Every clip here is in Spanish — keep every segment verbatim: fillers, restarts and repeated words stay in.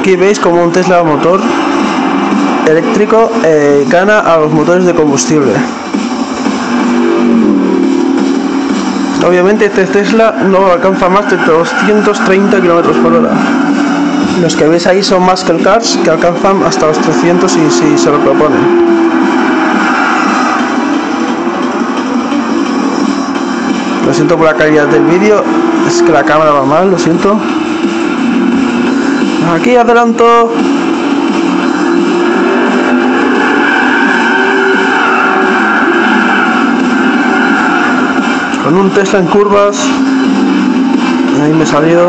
Aquí veis como un Tesla motor eléctrico eh, gana a los motores de combustible. Obviamente este Tesla no alcanza más de doscientos treinta kilómetros por hora. Los que veis ahí son muscle cars que alcanzan hasta los trescientos y si se lo proponen. Lo siento por la calidad del vídeo, es que la cámara va mal, lo siento. Aquí adelanto. Con un Tesla en curvas. Ahí me he salido.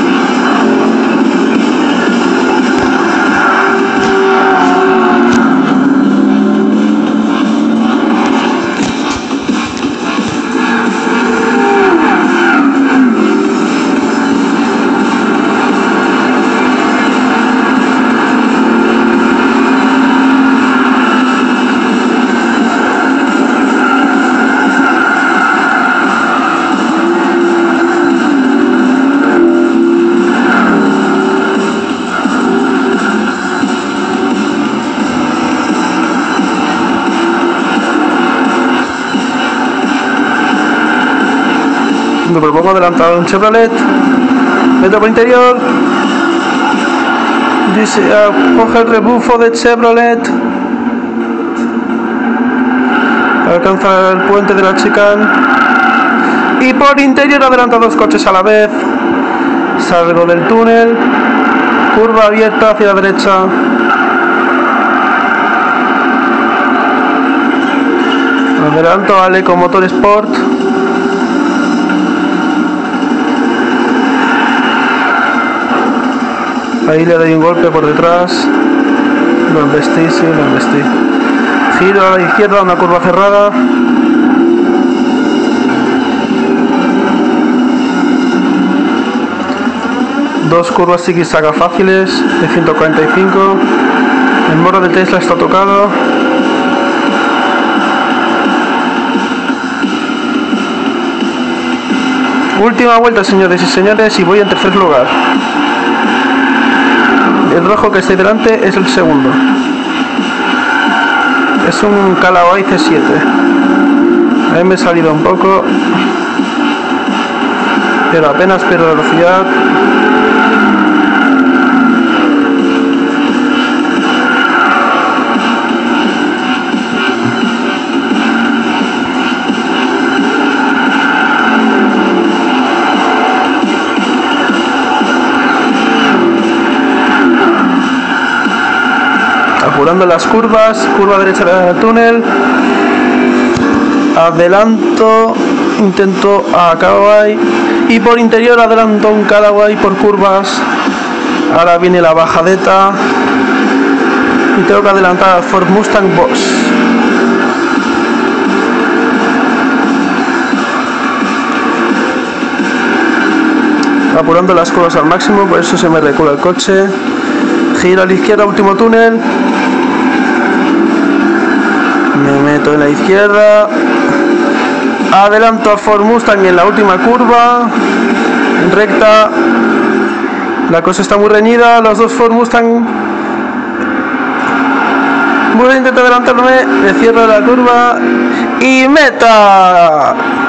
Me propongo adelantar un Chevrolet, meto por interior, dice, uh, coge el rebufo de Chevrolet, alcanza el puente de la chicane y por interior adelanto dos coches a la vez, salgo del túnel, curva abierta hacia la derecha, adelanto al Ecomotor Sport. Ahí le doy un golpe por detrás, lo embestí, sí, lo embestí. Giro a la izquierda, una curva cerrada. Dos curvas zigue-zaga fáciles de ciento cuarenta y cinco. El morro de Tesla está tocado. Última vuelta, señores y señores, y voy en tercer lugar. El rojo que está ahí delante es el segundo. Es un Callaway C siete. Ahí me he salido un poco, pero apenas pierdo velocidad. Apurando las curvas, curva derecha del túnel, adelanto, intento a Callaway y por interior adelanto un Callaway por curvas. Ahora viene la bajadeta y tengo que adelantar a Ford Mustang Boss. Apurando las curvas al máximo, por eso se me recula el coche. Giro a la izquierda, último túnel. Me meto en la izquierda. Adelanto a Ford Mustang en la última curva. En recta. La cosa está muy reñida. Los dos Ford Mustang. Voy a intentar adelantarme. Me cierro la curva. Y meta.